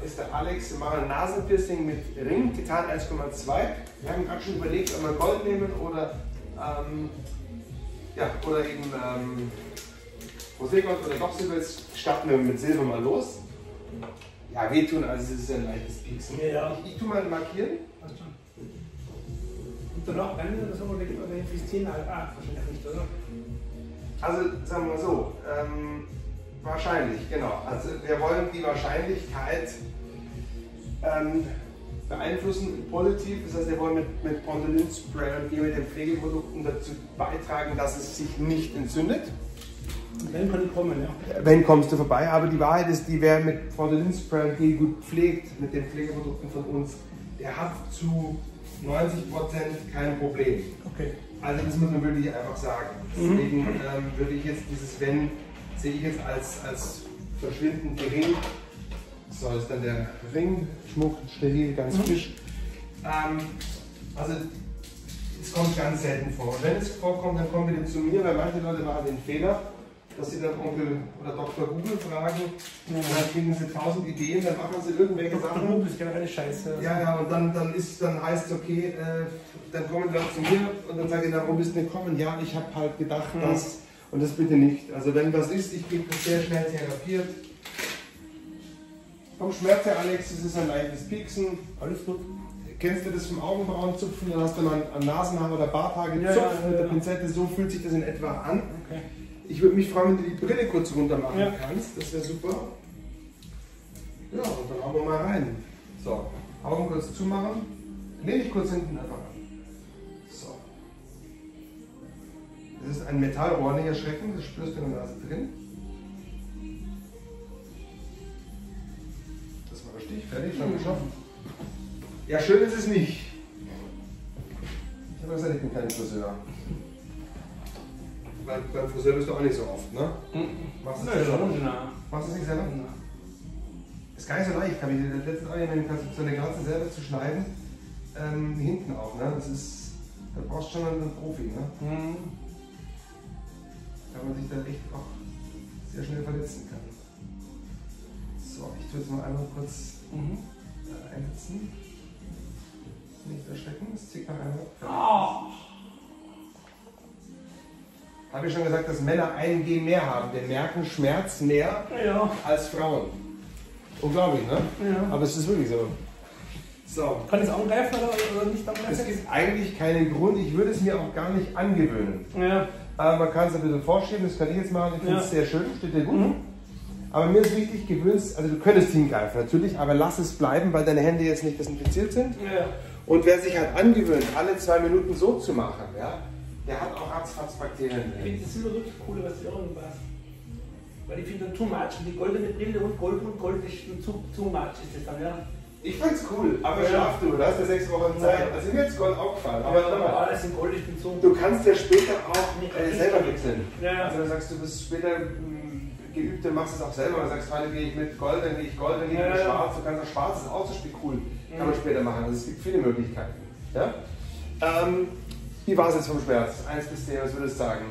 ist der Alex. Wir machen ein Nasenpiercing mit Ring, Titan 1,2. Wir haben gerade schon überlegt, ob wir Gold nehmen oder, oder eben Roségold oder doch Silber. Jetzt starten wir mit Silber mal los. Ja, wehtun, also es ist ein leichtes Pieksen. Ja. Ich tue mal markieren. Und danach rennen oder so, oder infizieren? Wahrscheinlich nicht, oder? Also sagen wir mal so, wahrscheinlich, genau. Also wir wollen die Wahrscheinlichkeit beeinflussen, positiv. Das heißt, wir wollen mit Pondylin-Spray und mit den Pflegeprodukten dazu beitragen, dass es sich nicht entzündet. Wenn kann ich kommen, ja. Wenn kommst du vorbei, aber die Wahrheit ist, die wer mit Pondylin-Spray und Gel gut pflegt, mit den Pflegeprodukten von uns, der hat zu 90% kein Problem. Okay. Also das muss man wirklich einfach sagen. Deswegen würde ich jetzt dieses Wenn, sehe ich jetzt als verschwindend gering. So ist dann der Ring, Schmuck, steril, ganz frisch. Also es kommt ganz selten vor. Und wenn es vorkommt, dann kommen bitte zu mir, weil manche Leute machen den Fehler, dass sie dann Onkel oder Dr. Google fragen, und dann kriegen sie 1000 Ideen, dann machen sie irgendwelche Sachen. Google ist generell Scheiße. Ja, und dann heißt es, okay, dann kommen die Leute zu mir und dann sage ich, warum bist du gekommen? Ja, ich habe halt gedacht, das und das bitte nicht. Also wenn was ist, ich gebe das sehr schnell therapiert. Vom Schmerz her, Alex, es ist ein leichtes Pieksen. Alles gut. Kennst du das vom Augenbrauenzupfen? Dann hast du mal an Nasenhaar oder Barthaar gezupft mit der Pinzette. So fühlt sich das in etwa an. Okay. Ich würde mich freuen, wenn du die Brille kurz runter machen kannst. Das wäre super. Ja, und dann hauen wir mal rein. So, Augen kurz zumachen. Lehne ich kurz hinten einfach an. So. Das ist ein Metallrohr, nicht erschrecken. Das spürst du in der Nase drin. Das war der Stich. Fertig, schon geschafft. Ja, schön ist es nicht. Ich habe gesagt, ich bin kein Friseur. Beim Friseur bist du auch nicht so oft, ne? Machst du es selber? Machst du es nicht selber? Ist gar nicht so leicht, habe ich letztens auch so eine Glatze selber zu schneiden. Hinten auch, ne? Das ist, da brauchst du schon einen Profi, ne? Weil man sich da echt auch sehr schnell verletzen kann. So, ich tue jetzt mal einmal kurz einsetzen. Nicht erschrecken, das zieht nach einmal. Habe ich schon gesagt, dass Männer ein Gen mehr haben. Wir merken Schmerz mehr als Frauen. Unglaublich, ne? Ja. Aber es ist wirklich so. So. Kann ich es angreifen oder nicht angreifen? Es gibt eigentlich keinen Grund, ich würde es mir auch gar nicht angewöhnen. Ja. Aber man kann es ein bisschen vorschieben, das kann ich jetzt machen. Ich finde es sehr schön, steht dir gut. Aber mir ist wichtig, gewöhnst, also du könntest hingreifen natürlich, aber lass es bleiben, weil deine Hände jetzt nicht desinfiziert sind. Ja. Und wer sich halt angewöhnt, alle 2 Minuten so zu machen, ja, der hat auch Ratzfatz-Bakterien. Ich finde das Silber wirklich cool, was die Ohren passt. Weil ich finde too much. Die goldene Brille und Gold ist too much ist das dann, ja. Ich find's cool, aber schlaf du hast ja 6 Wochen Zeit. Also mir jetzt Gold aufgefallen. Aber alles in Gold, ich bin so. du kannst ja später auch selber wechseln. Ja. Also dann sagst du, bist später geübt, dann machst du es auch selber. Dann sagst du, heute gehe ich mit Gold, dann gehe ich Gold, dann gehe ich mit Schwarz. Du kannst auch Schwarz, das ist auch so Spiel cool. Kann man später machen. Also es gibt viele Möglichkeiten. Ja? Wie war es jetzt vom Schmerz? 1 bis 10, was würdest du sagen?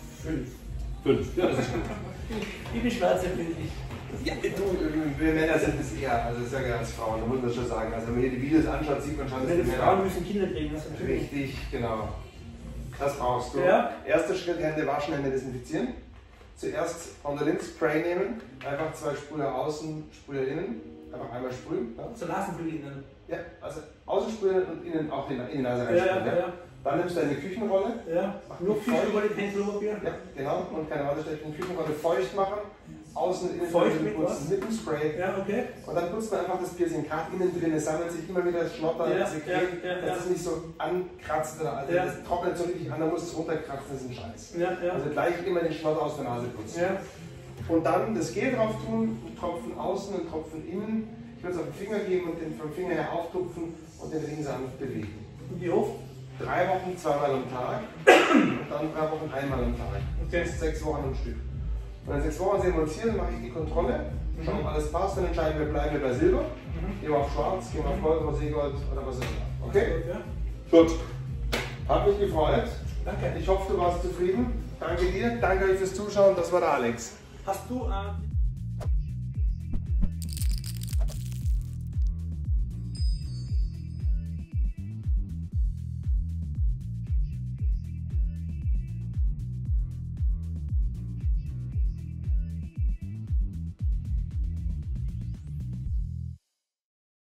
5. Ja, das ist gut. Ich bin schwarz, finde ich. Ja, wir Männer sind es eher, also das ist ja als Frauen, da muss man schon sagen. Also wenn man hier die Videos anschaut, sieht man schon, dass die Männer... Frauen müssen Kinder kriegen, das ist natürlich. Richtig, genau. Das brauchst du. Ja. Erster Schritt, Hände waschen, Hände desinfizieren. Zuerst Pondylin-Spray nehmen, einfach 2 Sprüher außen, Sprüher innen. Einfach einmal sprühen. Ja. So Nasenflügel innen. Ja, also außen sprühen und innen auch in die Nase reinsprühen. Ja. Dann nimmst du eine Küchenrolle. Ja. Nur Küchenrolle, kein Klopapier. Ja, genau. Und keine Wasserstäbchen. Küchenrolle feucht machen. Außen innen feucht mit was? Mit dem Spray. Ja, okay. Und dann putzt man einfach das Piercing gerade innen drin. Es sammelt sich immer wieder das Schnotter, Sekret, dass es nicht so ankratzt oder also das trocknet so richtig an, dann muss es runterkratzen, das ist ein Scheiß. Also gleich immer den Schnotter aus der Nase putzen. Ja. Und dann das Gel drauf tun, einen Tropfen außen, einen Tropfen innen. Ich würde es auf den Finger geben und den vom Finger her auftupfen und den Ring sanft bewegen. Und wie oft? 3 Wochen 2-mal am Tag und dann 3 Wochen 1-mal am Tag. Okay. Das ist 6 Wochen am Stück. Und in 6 Wochen sehen wir uns hier, dann mache ich die Kontrolle, schauen, ob alles passt, dann entscheiden wir, bleiben wir bei Silber, gehen wir auf Schwarz, gehen wir auf Gold, Roségold oder was auch immer. Okay? Gut. Hat mich gefreut. Danke. Ich hoffe, du warst zufrieden. Danke dir, danke euch fürs Zuschauen. Das war der Alex. Hast du